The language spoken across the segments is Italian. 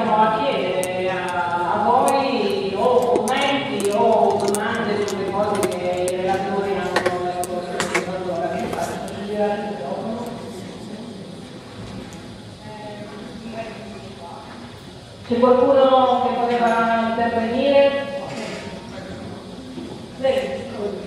proviamo a chiedere a voi o commenti o domande sulle cose che i relatori hanno esposto. C'è qualcuno che voleva intervenire? Prego.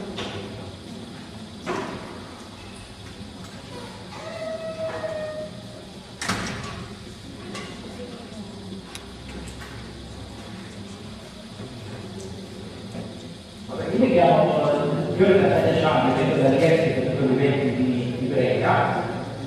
Io mi chiamo Giorgio Tagliacciani, vengo dall'esercito per i venti di Brera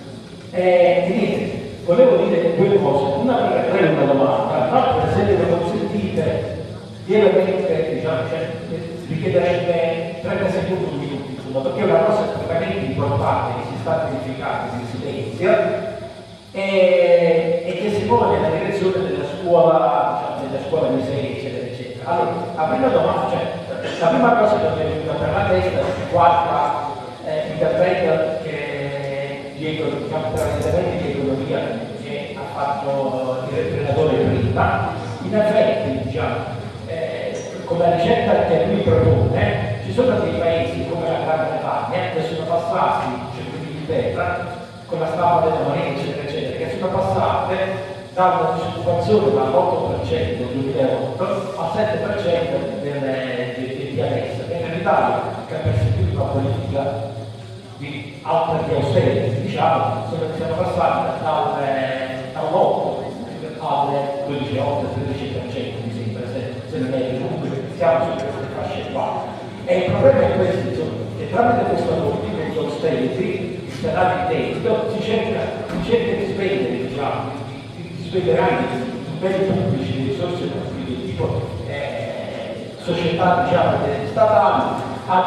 e niente, volevo dire due cose, una per una domanda, l'altra se me lo consentite, veramente diciamo, richiederebbe 30 secondi, un minuto, insomma, perché è una cosa estremamente importante che si sta verificando in silenzio e che si pone nella direzione della scuola, diciamo, della scuola di sé, eccetera, eccetera. Allora, la prima domanda, la prima cosa che mi è venuta per la testa riguarda l'intervento che diciamo, tra gli interventi di economia che ha fatto il relatore prima. In effetti, diciamo, come la ricetta che lui propone, ci sono dei paesi come la Gran Bretagna che sono passati, cioè l'Inghilterra, con la stampa della moneta, eccetera, eccetera, che sono passate da una disoccupazione dall'8% del 2008 al 7% di adesso, che in Italia, che ha perseguito una politica di alta di austerity, diciamo, siamo passati dall'8 al 12,8-13%, mi sembra, se non è comunque siamo su queste fasce qua. E il problema è questo, insomma, che tramite questa politica di austerity, il salario debito, si cerca di spendere, diciamo, di spendere anche i beni pubblici, le risorse di tipo società, diciamo, statali,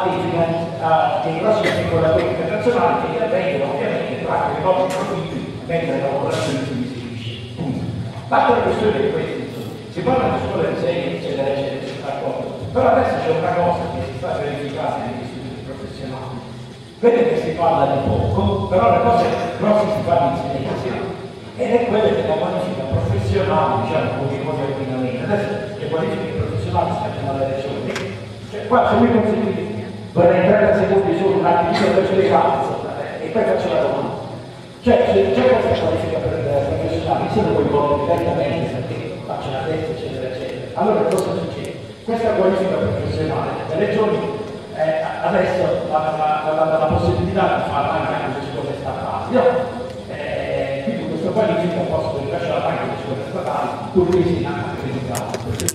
a dei grossi speculatori internazionali che intervengono ovviamente tra i propri profitti mentre la popolazione si distribuisce. Basta la questione di questo, insomma. Si parla di scuola di serie, eccetera, eccetera, si sta d'accordo. Però adesso c'è una cosa che si sta verificando negli istituti professionali. Vede che si parla di poco, però le cose grosse si fanno in silenzio, ed è quella che la qualifica professionale, diciamo, come i nuovi ordinamenti. Adesso le qualifiche professionali stanno alle regioni. Cioè, qua se mi consentite, vorrei 30 secondi solo un attimo di cazzo, e poi faccio la domanda. Cioè, se c'è questa qualifica professionale, se lo coinvolgo direttamente, perché faccio la testa, eccetera, eccetera. Allora cosa succede? Questa qualifica professionale, le regioni adesso hanno la possibilità di farla anche alle scuole statali, no? Quindi questa qualifica posso rilasciarla anche alle scuole statali, purché sia accreditata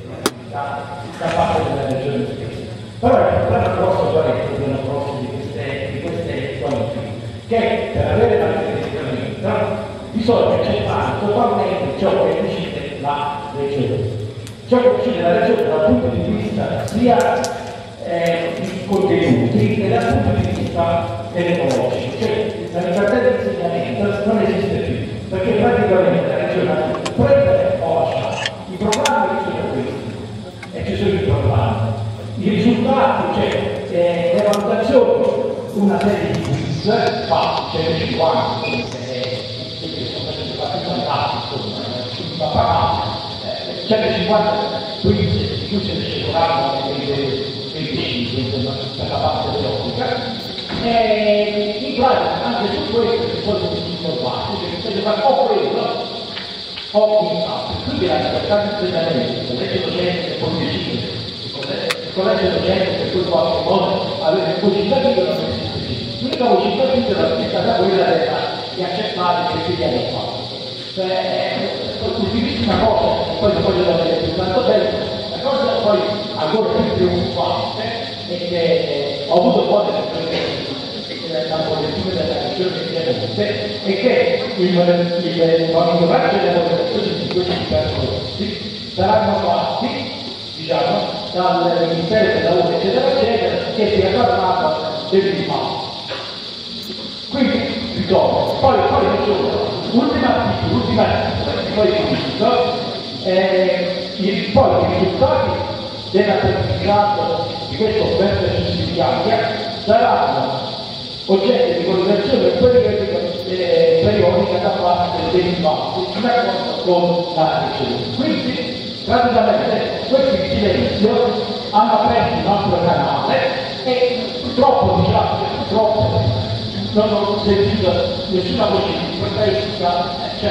da parte della regione stessa. Però il problema grosso qual è il problema grosso di queste qualifiche? Che per avere l'accreditamento bisogna accettare totalmente ciò che decide la regione. Ciò che decide la regione dal punto di vista sia di contenuti che dal punto di vista tecnologico. Cioè la libertà di insegnamento non esiste più, perché praticamente la regione prende o lascia. I programmi sono questi, e ci sono i programmi. I risultati, cioè le valutazioni, una serie di quiz, c'è 50, c'è 50 quiz di cui se ne sceglieranno 25 per la parte teorica, e in pratica anche su questo si sono informati, cioè si fa o quello o quell'altro. Quindi la libertà di insegnamento, legge docente che poi decide, il collegio docente che poi qualche modo avere un cittadino non esiste più. L'unica vocità è stata quella di accettare che si viene fatto. Ultimissima cosa, poi voglio vedere più tanto tempo, la cosa poi ancora più preoccupante è che ho avuto qualche dalla posizione della questione che viene avute, è che il monitoraggio della valutazione di questi percorsi saranno fatti, diciamo, dal Ministero del Lavoro, eccetera, eccetera, che si è parlato dell'impatto. Quindi, ritorno, poi l'ultima articolo, poi finito, poi i risultati dell'apprendistato di questa offerta sussidiaria saranno oggetto di valutazione periodica che da parte dei fatti in accordo con la ricerca. Quindi, praticamente, questi in silenzio hanno aperto un altro canale e purtroppo, diciamo che purtroppo non ho sentito nessuna voce di protesta,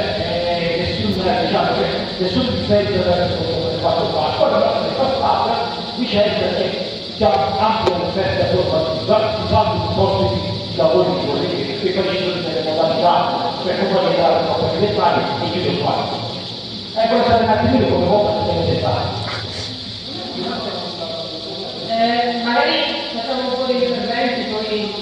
nessun difetto verso quello fatto qua. Ora la nostra passata dicendo che c'è ampia offerta formativa, usando i posti di lavoro di colleghi che poi ci sono delle modalità, cioè non voglio dare troppo di dettagli e chiudo qua. Ecco, sapete un attimino come volta che dovete fare. Magari facciamo un po' di interventi, poi...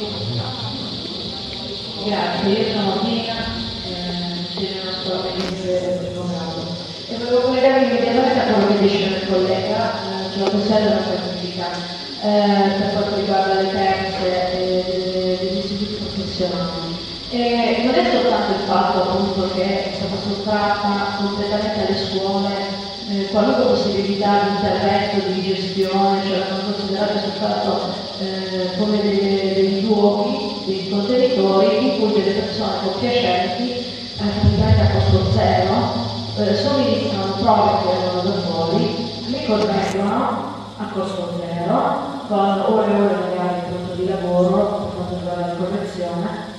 Grazie, io sono Tina, sono assolutamente informato. E volevo collegarmi immediatamente a quello che dice il collega, c'è la questione della classifica per quanto riguarda le terze degli istituti professionali. Non è soltanto il fatto appunto che è stata sottratta completamente alle scuole qualunque possibilità di intervento, di gestione, cioè erano considerate soltanto come dei luoghi, dei contenitori in cui delle persone compiacenti, praticamente a costo zero, somministrano prove che vengono da fuori, le correggono a costo zero, con ore e ore magari appunto di lavoro per quanto riguarda la correzione,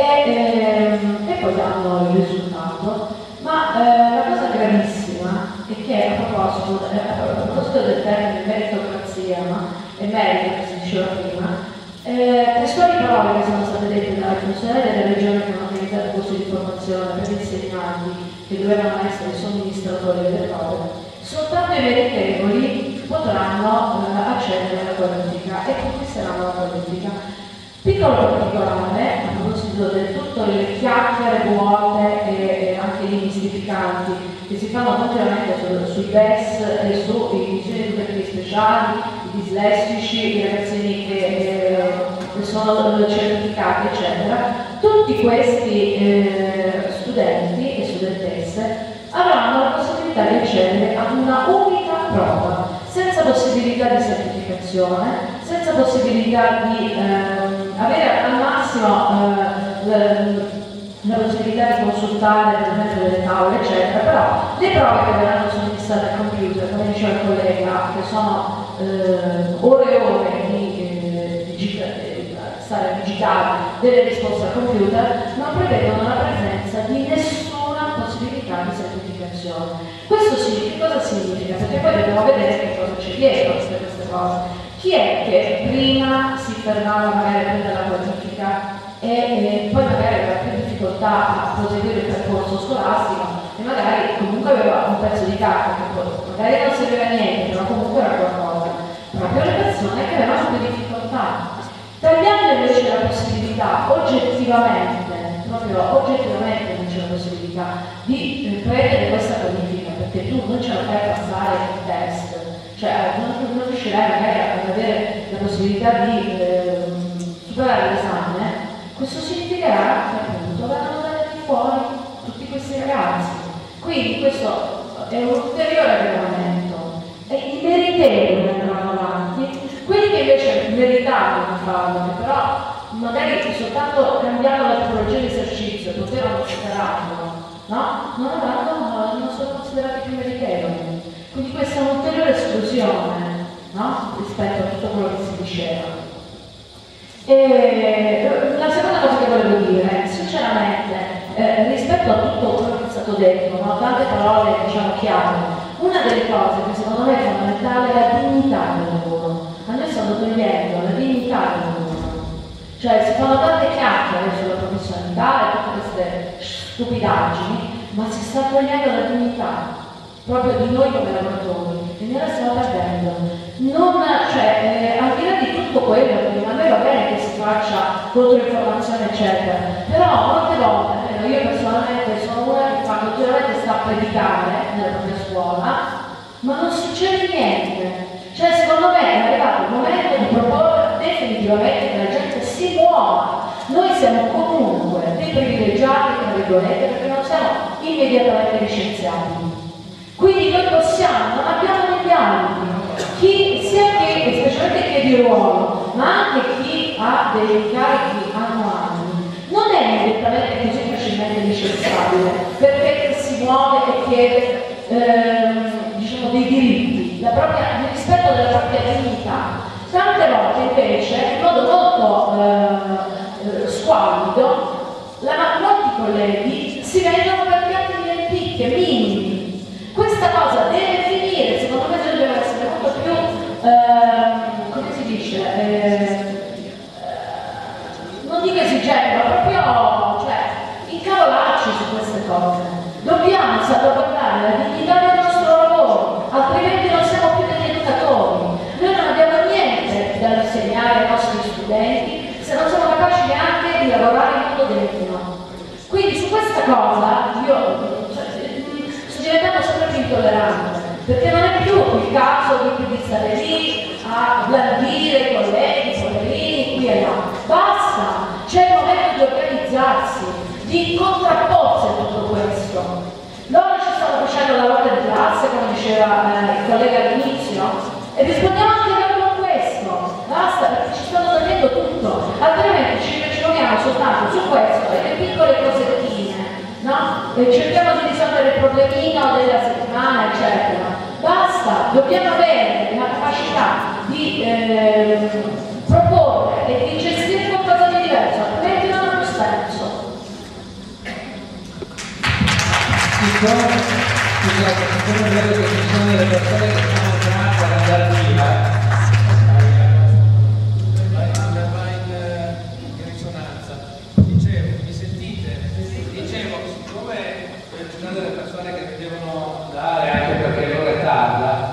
e poi danno il risultato. Ma la cosa gravissima è che a proposito del termine meritocrazia e merito che si diceva prima, testuali parole che sono state dette dalla funzionaria delle regioni che hanno organizzato corsi di formazione per insegnanti che dovevano essere somministratori delle prove, soltanto i meritevoli potranno accedere alla qualifica e conquisteranno la qualifica. Piccolo particolare, a proposito del tutto le chiacchiere vuote e anche lì mistificanti che si fanno continuamente sui DES e sui visioni educativi speciali, i dislessici, i ragazzini che sono certificati, eccetera, tutti questi studenti e studentesse avranno la possibilità di accedere ad una unica prova, senza possibilità di certificazione, senza possibilità di avere al massimo la possibilità di consultare per esempio delle tavole, eccetera, però le prove che verranno somministrate al computer, come diceva il collega, che sono ore e ore di stare digitale delle risposte al computer, non prevedono la presenza di nessuna possibilità di certificazione. Questo cosa significa? Perché poi dobbiamo vedere che cosa c'è dietro queste cose. Chi è che prima si fermava magari a prendere la qualifica e poi magari aveva più difficoltà a proseguire il percorso scolastico e magari comunque aveva un pezzo di carta che magari non serviva a niente, però comunque era qualcosa. Proprio le persone che avevano più difficoltà. Tagliando invece la possibilità oggettivamente, proprio oggettivamente non c'è la possibilità di prendere questa qualifica perché tu non ce la fai passare il test, cioè non riuscirai magari ad avere la possibilità di superare l'esame, questo significherà che appunto verranno dati fuori tutti questi ragazzi. Quindi questo è un ulteriore aggravamento e i meritevoli andranno avanti, quelli che invece meritavano di farlo, che però magari soltanto cambiando la tipologia di esercizio potevano superarlo, no? Non sono considerati più meritevoli. Quindi questa è un'ulteriore esclusione, no? Rispetto a tutto quello che si diceva. E la seconda cosa che volevo dire, sinceramente, rispetto a tutto quello che è stato detto, no? Tante parole diciamo chiare, una delle cose che secondo me è fondamentale è la dignità del lavoro. A noi stanno togliendo la dignità del lavoro. Cioè si fanno tante chiacchiere sulla professionalità e tutte queste stupidaggini, ma si sta togliendo la dignità proprio di noi come lavoratori e noi la stiamo perdendo. Al di là di tutto quello, perché a me va bene che si faccia controinformazione eccetera, però molte volte, io personalmente sono una che fa continuamente sta a predicare nella propria scuola, ma non succede niente. Cioè secondo me è arrivato il momento di proporre definitivamente che la gente si muova. Noi siamo comunque dei privilegiati, tra virgolette, perché non siamo immediatamente licenziati. Quindi noi possiamo, non abbiamo degli ambiti, specialmente chi è di ruolo, ma anche chi ha dei incarichi annuali, non è immediatamente così facilmente licenziato. responsabile, perché si muove e chiede diciamo dei diritti, il rispetto della propria dignità. Tante volte invece, in modo molto squallido, molti colleghi si vendono per piatti di lenticchie minimi. Questa cosa deve finire, secondo me deve essere molto più, come si dice, non dico esigente, ma proprio, incavolarci su queste cose. Dobbiamo salvaguardare la dignità del nostro lavoro, altrimenti non siamo più degli educatori. Noi non abbiamo niente da insegnare ai nostri studenti se non siamo capaci neanche di lavorare in modo degno. Quindi su questa cosa io sto diventando sempre più intollerante, perché non è più il caso di stare lì a blandire i colleghi, i poverini, qui e là. Basta, c'è il momento di organizzarsi, di contrapporsi a tutto questo. Loro ci stanno facendo la lotta di classe, come diceva il collega all'inizio, e rispondiamo anche noi con questo. Basta, perché ci stanno togliendo tutto, altrimenti ci ritroviamo soltanto su questo e le piccole cosettine, no? E cerchiamo di risolvere il problemino della settimana, eccetera. Basta, dobbiamo avere la capacità di proporre e di gestire qualcosa di diverso, altrimenti non ha più senso. Siccome vedo che ci sono delle persone che sono chiamate ad andare via, va in risonanza. Dicevo, mi sentite? Dicevo, siccome ci sono delle persone che mi devono dare anche perché l'ora è tarda,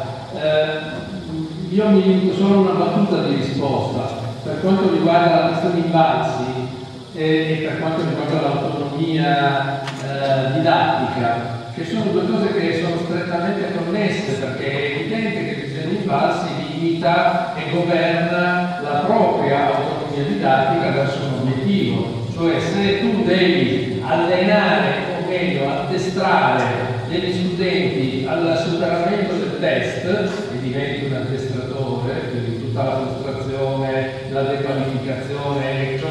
io mi limito solo a una battuta di risposta. Per quanto riguarda la questione Invalsi e per quanto riguarda l'autonomia didattica, che sono due cose che sono strettamente connesse, perché è evidente che il disegno Invalsi limita e governa la propria autonomia didattica verso un obiettivo. Cioè, se tu devi allenare, o meglio addestrare degli studenti al superamento del test e diventi un addestratore, quindi tutta la frustrazione, la dequalificazione e ciò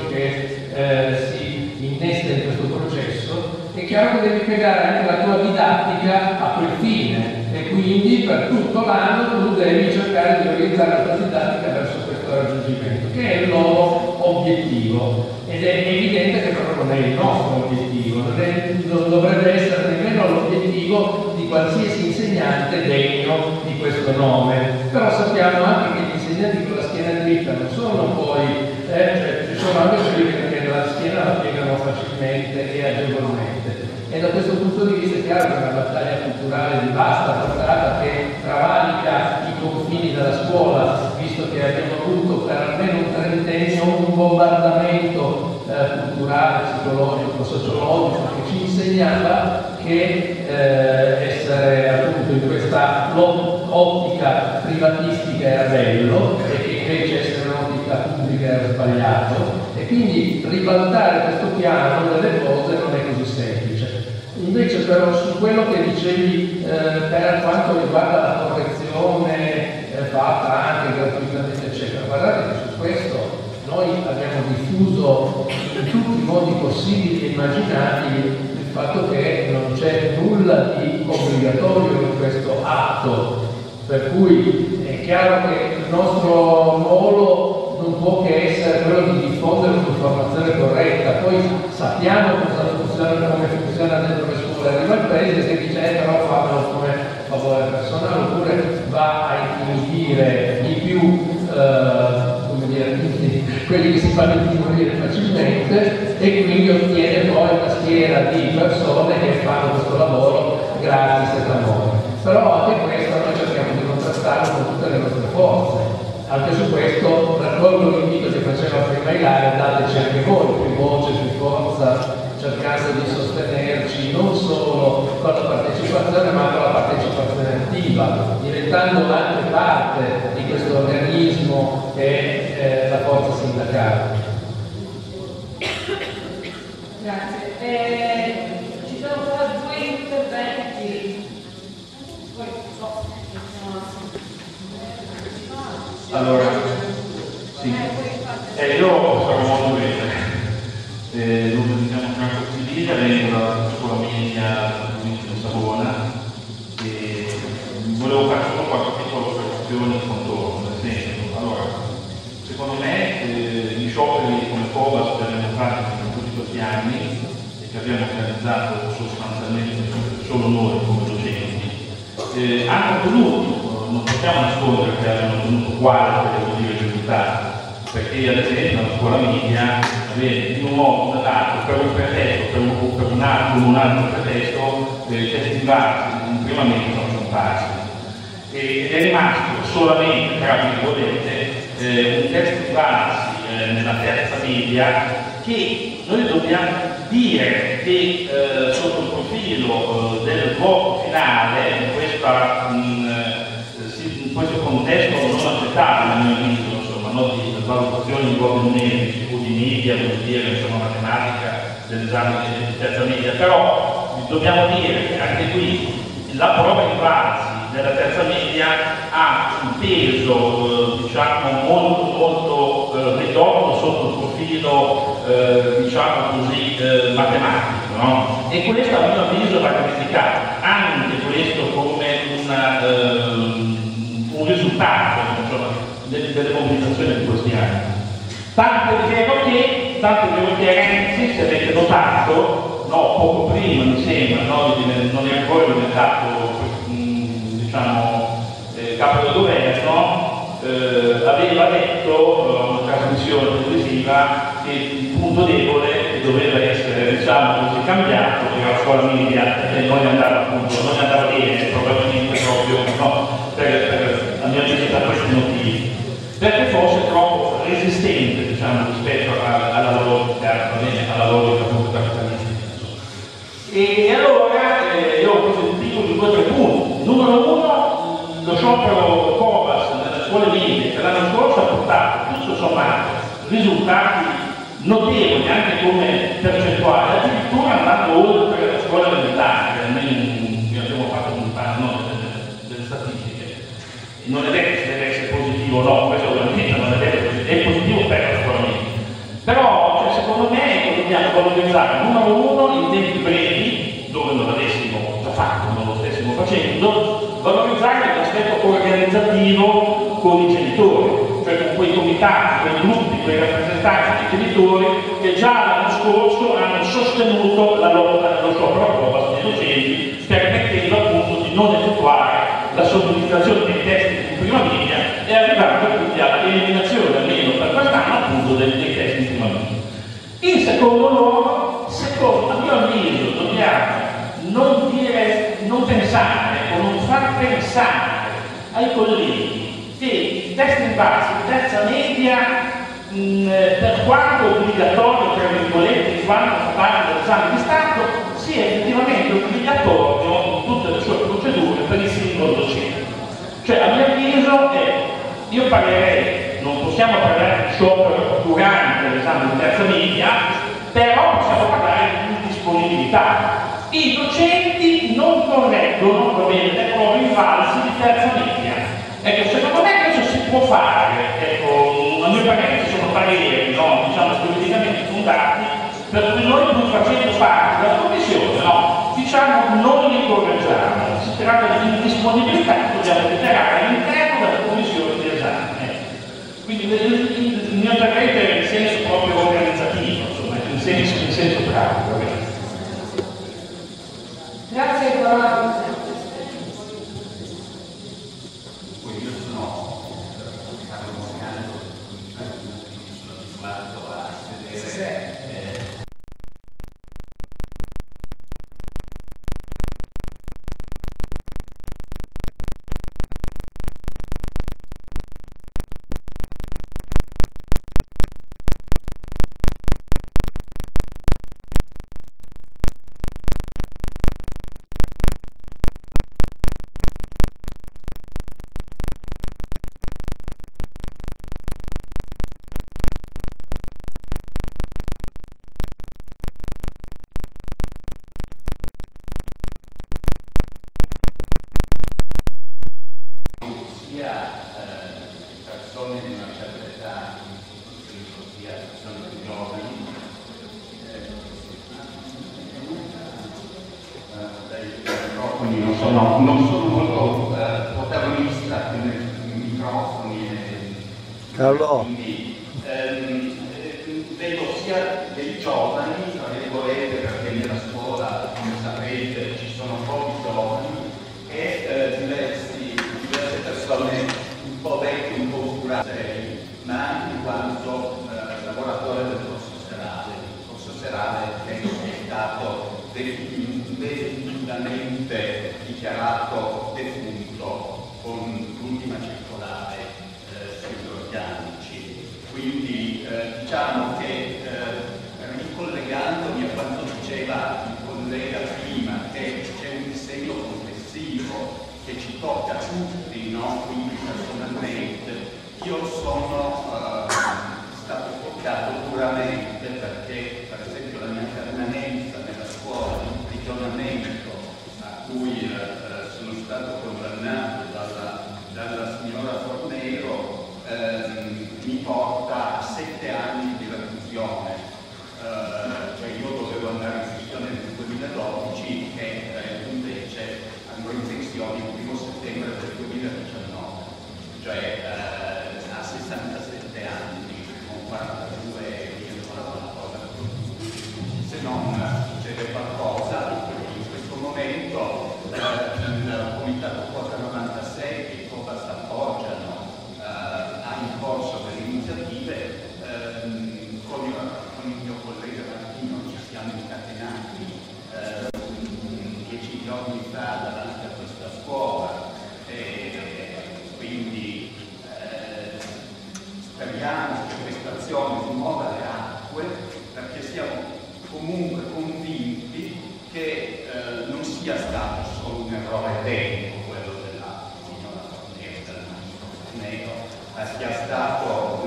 che si innesta in questo processo, è chiaro che devi piegare anche la tua didattica a quel fine e quindi per tutto l'anno tu devi cercare di orientare la tua didattica verso questo raggiungimento, che è il loro obiettivo. Ed è evidente che però non è il nostro obiettivo, non dovrebbe essere nemmeno l'obiettivo di qualsiasi insegnante degno di questo nome. Però sappiamo anche che gli insegnanti con la schiena dritta non sono poi, ci sono anche quelli che la schiena la piegano facilmente e agevolmente. E da questo punto di vista è chiaro che è una battaglia culturale di vasta portata che travalica i confini della scuola, visto che abbiamo avuto per almeno un trentennio un bombardamento culturale, psicologico, sociologico che ci insegnava che essere appunto in questa ottica privatistica era bello e che invece essere un'ottica pubblica era sbagliato, e quindi ribaltare questo piano delle cose non è così semplice. Invece però su quello che dicevi per quanto riguarda la correzione fatta anche gratuitamente eccetera, guardate che su questo noi abbiamo diffuso in tutti i modi possibili e immaginabili il fatto che non c'è nulla di obbligatorio in questo atto, per cui è chiaro che il nostro ruolo non può che essere quello di diffondere un'informazione corretta. Poi sappiamo cosa funziona, come funziona dentro le scuole, arriva il paese che dice però fammelo come favore personale, oppure va a intimidire di più quelli che si fanno intimidire facilmente e quindi ottiene poi una schiera di persone che fanno questo lavoro gratis e d'amore. Però anche questo noi cerchiamo di contrastarlo con tutte le nostre forze. Anche su questo raccolgo l'invito che faceva prima Ilaria, dateci anche voi più voce, più forza, cercando di sostenerci non solo con la partecipazione ma con la partecipazione attiva, diventando anche parte di questo organismo che è la forza sindacale. Grazie. Ci sono ancora due interventi. Allora, sì, io sono molto bene, non diciamo una consigliera, vengo dalla scuola media famiglia provincia di Savona e volevo fare solo qualche piccola osservazione in contorno, nel senso, allora, secondo me gli scioperi come Cobas che abbiamo fatto in tutti questi anni e che abbiamo realizzato sostanzialmente solo noi come docenti, hanno ottenuto, non possiamo nascondere che abbiano ottenuto quale risultati, perché ad esempio la scuola media in un modo o nell'altro, per un pretesto, per un altro pretesto, i testi basi in prima media sono scomparsi ed è rimasto solamente, tra virgolette, un test basi nella terza media che noi dobbiamo dire che sotto il profilo del voto finale in questo contesto non accettabile a mio avviso, insomma, no, di valutazioni di voti numerici o di media, vuol dire insomma matematica dell'esame di terza media, però dobbiamo dire che anche qui la prova in base della terza media ha un peso diciamo molto ridotto sotto il profilo diciamo così matematico, no? E questo a mio avviso va criticato, anche questo come un risultato insomma, delle mobilitazioni di questi anni. Tanto è vero che Renzi, se avete notato, no, poco prima mi sembra, no, non è ancora diventato diciamo, capo del governo, aveva detto a una trasmissione televisiva che il punto debole che doveva essere diciamo così cambiato era la scuola media e non andava bene, probabilmente proprio no, a mio avviso per questi motivi, perché fosse troppo resistente diciamo, rispetto alla logica appunto capitalistica. E allora io ho preso il titolo di 2 o 3 punti. Numero 1, lo sciopero Cobas nelle scuole medie che l'anno scorso ha portato tutto sommato risultati notevoli anche come percentuale, addirittura andando oltre la scuola elementare. Noi abbiamo fatto un panno delle statistiche. Non è detto se deve essere positivo o no, questo ovviamente non è detto, è positivo per la scuola media. Però cioè, secondo me dobbiamo valorizzare numero 1 in tempi brevi, dove non l'avessimo già fatto, non lo stessimo facendo, valorizzare l'aspetto organizzativo con i genitori, cioè con quei comitati, quei gruppi, quei rappresentanti dei genitori che già l'anno scorso hanno sostenuto la lotta allo sciopero Cobas dei docenti, permettendo appunto di non effettuare la somministrazione dei testi in prima media e arrivando quindi all'eliminazione, almeno per quest'anno, appunto dei testi in prima media. In secondo luogo, a mio avviso, dobbiamo non pensare o non far pensare ai colleghi che il test in base, in terza media, per quanto obbligatorio, tra virgolette, in quanto fa parte dell'esame di Stato, sia effettivamente obbligatorio in tutte le sue procedure per il singolo docente. Cioè, a mio avviso, io parlerei, non possiamo parlare di sciopero durante l'esame di terza media, però possiamo parlare di disponibilità. I docenti non correggono le prove invalsi di terza media. Ecco, secondo me questo si può fare, ecco, a mio parere ci sono pareri, no, diciamo, giuridicamente fondati, per cui noi pur facendo parte della commissione, no, diciamo, non li correggiamo. Si tratta di indisponibilità che dobbiamo dichiarare all'interno della commissione di esame. Quindi il mio intervento è in senso proprio organizzativo, insomma, in senso pratico. Grazie ancora. Io sono Carlo Morgano, sono abituato a sedere non sono molto protagonista con i microfoni, Carlo. quindi vedo sia dei giovani, tra virgolette, perché nella scuola, come sapete, ci sono pochi giovani, e diverse persone un po' vecchie, un po' usurate, ma anche in quanto lavoratore del corso serale. Il corso serale penso che è stato definitivamente dichiarato defunto con l'ultima circolare sugli organici. Quindi diciamo che ricollegandomi a quanto diceva il collega prima, che c'è un disegno complessivo che ci tocca tutti, no? Quindi personalmente io sono stato toccato duramente perché per esempio la mia permanenza nella scuola di imprigionamento a cui sono stato condannato dalla signora Fornero mi porta a 7 anni di reclusione. Cioè io dovevo andare in pensione nel 2012 e invece andrò in pensione il 1° settembre del 2019, cioè a 67 anni con 42 qualcosa. Se non succede qualcosa, in questo momento il Comitato Quota 96 che Cobas appoggiano ha in corso delle iniziative. Con il mio collega Martino ci siamo incatenati 10 giorni fa davanti a questa scuola e quindi speriamo che questa azione muova le acque, perché siamo comunque convinti che non sia stato solo un errore tecnico quello della signora Fornero, del ministro Fornero, ma sia stato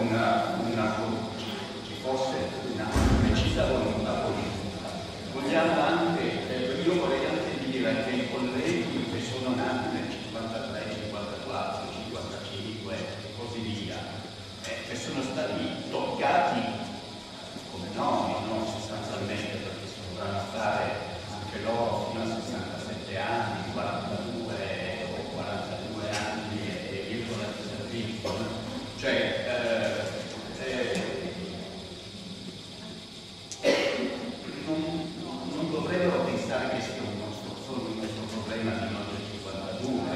ci fosse una precisa volontà politica. Vogliamo anche, io vorrei anche dire che i colleghi che sono nati nel 53, 54, 55 e così via, che sono stati toccati come noi, no? Sostanzialmente, perché si dovranno fare anche loro fino a 67 anni, 42 o 42 anni e virgola di servizio, no? Cioè, non dovrebbero pensare che sia solo un nostro problema di noi del 52,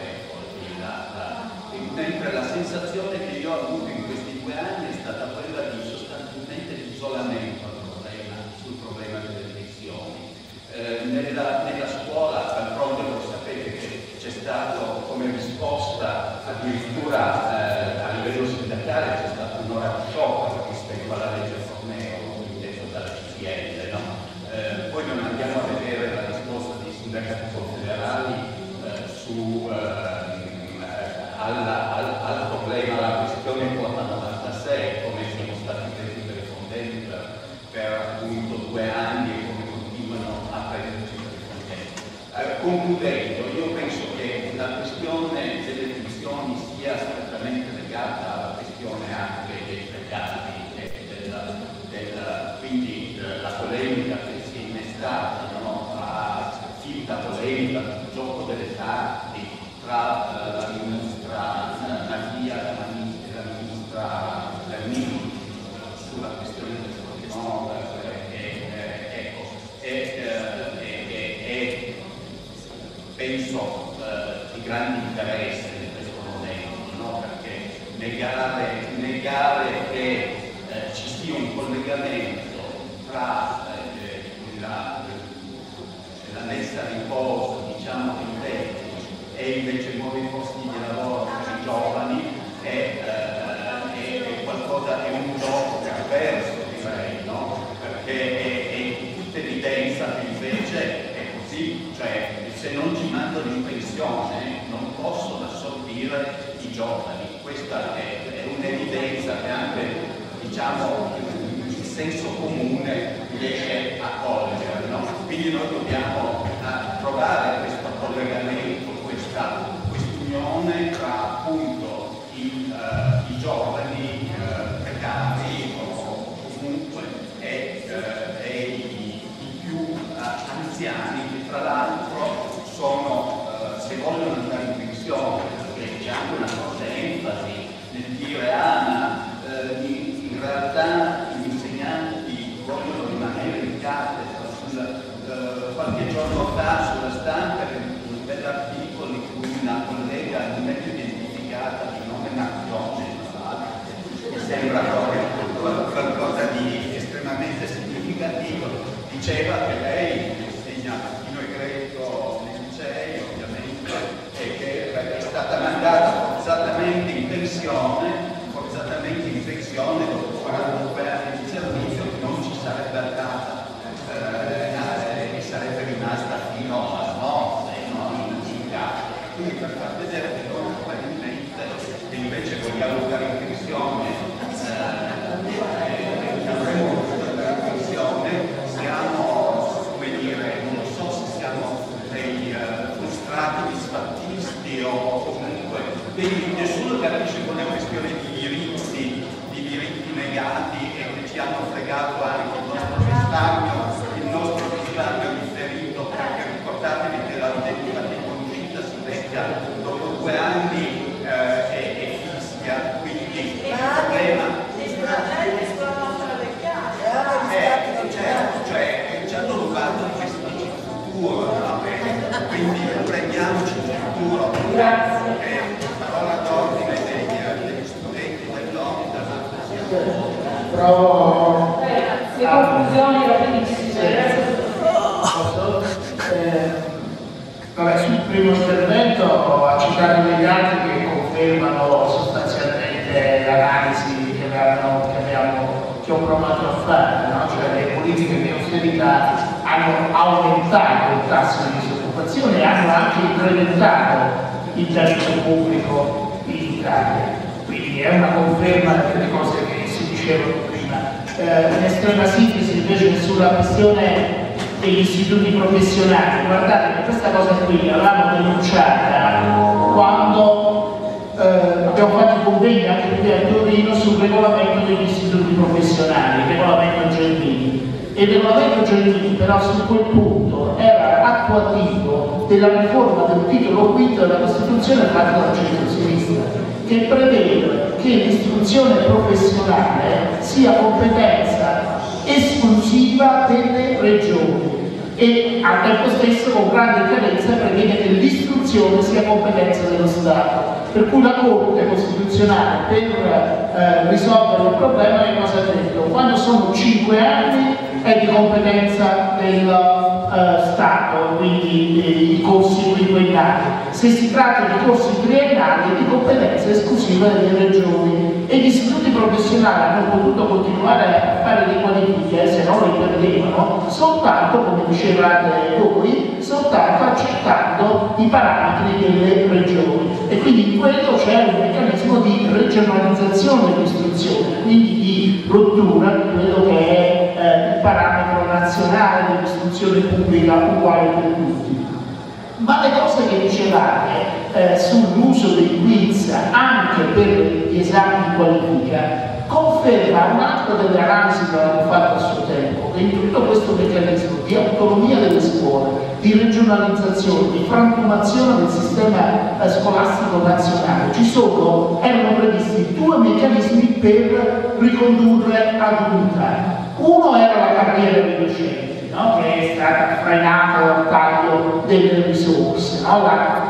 mentre la sensazione che io ho avuto in questi 2 anni è stata quella di sostanzialmente di isolamento sul problema delle pensioni. Nella scuola, d'altronde lo sapete che c'è stato come risposta addirittura a livello sindacale c'è stato un'ora di sciopero rispetto alla legge Fornero, detto dalla CGIL, no? Poi non andiamo a vedere la risposta dei sindacati confederali al problema, alla questione quota 96, come siamo stati presi per rispondenti per appunto 2 anni e come continuano a prenderci per rispondenti. Concludendo, io penso che la questione delle pensioni sia strettamente legata alla questione anche dei precari quindi la polemica che si è innestata, no? Finta polemica, il gioco delle parti tra la ministra Madia e la ministra Bernini sulla questione del progetto e penso di grande interesse in questo momento, no? Perché negare che ci sia un collegamento tra la messa a riposo, diciamo, dei tecnici e invece nuovi posti di lavoro per i giovani è qualcosa, è un gioco perverso, direi, no? Perché è di tutta evidenza che invece è così, cioè se non ci mandano in pensione non possono assorbire i giovani. Questa è un'evidenza che anche, diciamo, il senso comune riesce a cogliere, no? Quindi noi dobbiamo trovare questo collegamento, questa unione tra appunto i giovani precari o comunque e i più anziani, che tra l'altro sono, se vogliono chiediamo per riflessione, siamo, come dire, non so se siamo dei frustrati disfattisti o comunque nessuno capisce con la questione di diritti negati e che ci hanno fregato anche il nostro risparmio differito, perché ricordatevi che la denuncia di conoscita si becca dopo 2 anni e fischia, quindi il problema certo, cioè ci hanno rubato il prestigio futuro, no? Quindi prendiamoci il futuro. Grazie. Parola d'ordine degli studenti dell'ONU. Provo Le conclusioni rapidissime. Vabbè, sul primo intervento ha citato dei dati che confermano sostanzialmente l'analisi che ho provato a fare, no? Cioè le politiche di austerità hanno aumentato il tasso di disoccupazione e hanno anche incrementato il debito pubblico in Italia. Quindi è una conferma delle cose che si dicevano prima. In estrema sintesi invece sulla questione degli istituti professionali, guardate che questa cosa qui l'avevamo denunciata quando abbiamo fatto i convegni anche qui a Torino sul regolamento degli istituti professionali, il regolamento Gelmini. E il regolamento Gelmini però su quel punto era attuativo della riforma del titolo V della Costituzione fatta dal centro-sinistra, che prevede che l'istruzione professionale sia competenza esclusiva delle regioni e al tempo stesso con grande chiarezza prevede che l'istruzione sia competenza dello Stato. Per cui la Corte Costituzionale per risolvere il problema che cosa ha detto? Quando sono 5 anni è di competenza dello Stato, quindi i corsi quinquennali. Se si tratta di corsi triennali è di competenza esclusiva delle regioni e gli istituti professionali hanno potuto continuare a fare le qualifiche, se no le perdevano, soltanto, come dicevate voi, soltanto accettando i parametri delle regioni. E quindi in quello c'è un meccanismo di regionalizzazione dell'istruzione, quindi di rottura di quello che è il parametro nazionale dell'istruzione pubblica uguale per tutti. Ma le cose che dicevate sull'uso dei quiz anche per gli esami di qualifica conferma un'altra delle analisi che avevamo fatto a suo tempo, che in tutto questo meccanismo di autonomia delle scuole, di regionalizzazione, di frantumazione del sistema scolastico nazionale, erano previsti 2 meccanismi per ricondurre ad unità. Uno era la carriera dei docenti, no? Che è stata frenata dal taglio delle risorse, no?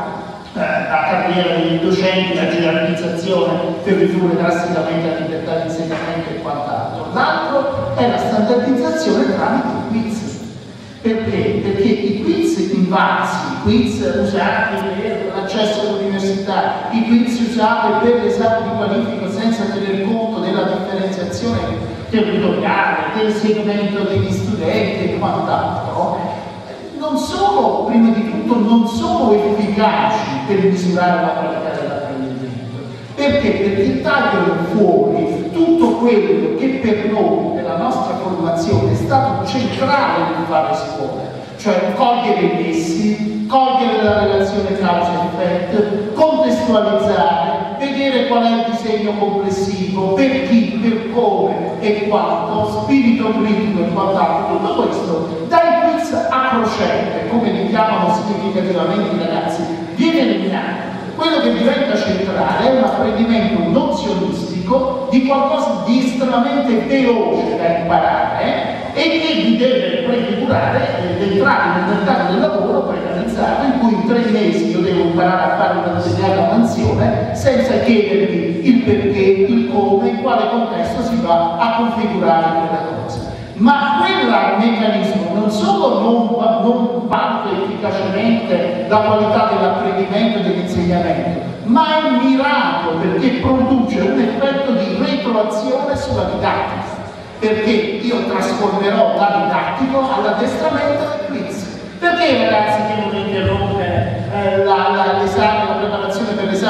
La carriera dei docenti, la generalizzazione per ridurre drasticamente la libertà di insegnamento e quant'altro. L'altro è la standardizzazione tramite i quiz. Perché? Perché i quiz invalsi, i quiz usati per l'accesso all'università, i quiz usati per l'esame di qualifica senza tener conto della differenziazione territoriale, del segmento degli studenti e quant'altro, non sono, prima di tutto, non sono efficaci per misurare la qualità dell'apprendimento. Perché? Perché tagliano fuori tutto quello che per noi, nella nostra formazione, è stato centrale nel fare scuola, cioè cogliere i nessi, cogliere la relazione causa-effetto, contestualizzare, vedere qual è il disegno complessivo, per chi, per come e quanto, spirito critico e quant'altro. Tutto questo dai quiz a crocette, come li chiamano significativamente i ragazzi, viene eliminato. Quello che diventa centrale è un apprendimento nozionistico di qualcosa di estremamente veloce da imparare e che vi deve prefigurare l'entrata nel mercato del lavoro precarizzato, in cui in 3 mesi io devo imparare a fare una determinata mansione senza chiedermi il perché, il come, in quale contesto si va a configurare quella cosa. Ma quel meccanismo non solo non valuta efficacemente la qualità dell'apprendimento e dell'insegnamento, ma è mirato perché produce un effetto di retroazione sulla didattica. Perché io trasformerò da didattico all'addestramento del quiz. Perché i ragazzi devono interrompere l'esame, la preparazione per l'esame di Stato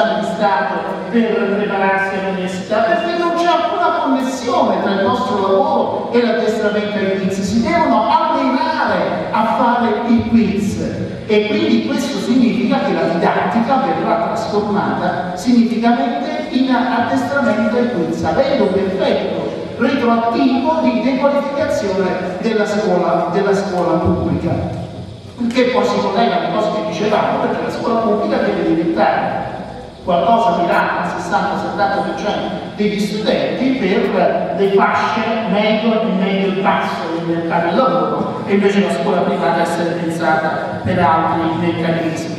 studiato per prepararsi all'università, perché non c'è alcuna connessione tra il nostro lavoro e l'addestramento ai quiz, si devono allenare a fare i quiz e quindi questo significa che la didattica verrà trasformata significativamente in addestramento ai quiz, avendo un effetto retroattivo di dequalificazione della scuola pubblica, che poi si collega alle cose che dicevamo, perché la scuola pubblica deve diventare qualcosa mirato al 60-70% degli studenti per le fasce medio e medio-basso del mercato del lavoro, e invece la scuola privata essere pensata per altri meccanismi.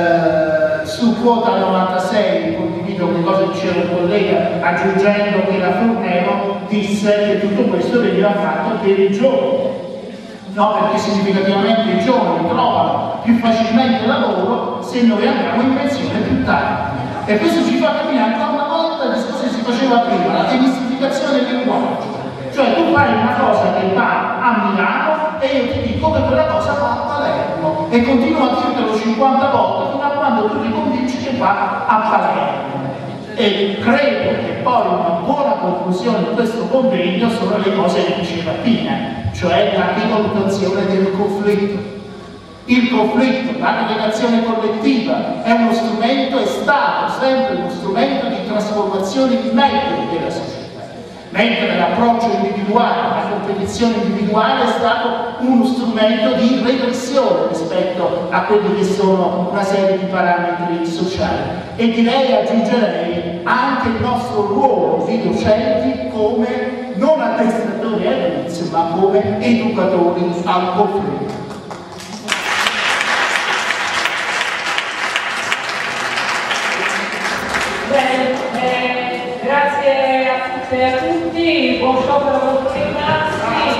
Su quota 96 condivido le cose che diceva il collega, aggiungendo che la Fornero disse che tutto questo veniva fatto per i giovani, no, perché significativamente i giovani trovano più facilmente lavoro se noi andiamo in pensione più tardi. E questo ci fa capire ancora una volta il discorso che si faceva prima, la demistificazione del linguaggio. Cioè tu fai una cosa che va a Milano e io ti dico che quella cosa va a Palermo e continuo a dirtelo 50 volte fino a quando tu ti convinci che va a Palermo. E credo che poi una buona conclusione di questo convegno sono le cose che diceva Pina, cioè la rivalutazione del conflitto. Il conflitto, la navigazione collettiva è uno strumento, è stato sempre uno strumento di trasformazione di metodi della società, mentre l'approccio individuale, la competizione individuale è stato uno strumento di regressione rispetto a quelli che sono una serie di parametri sociali. E direi, aggiungerei, anche il nostro ruolo di docenti come non addestratori ai quiz, ma come educatori al conflitto. Bene, grazie a tutte e a tutti, buon sciopero per i ragazzi.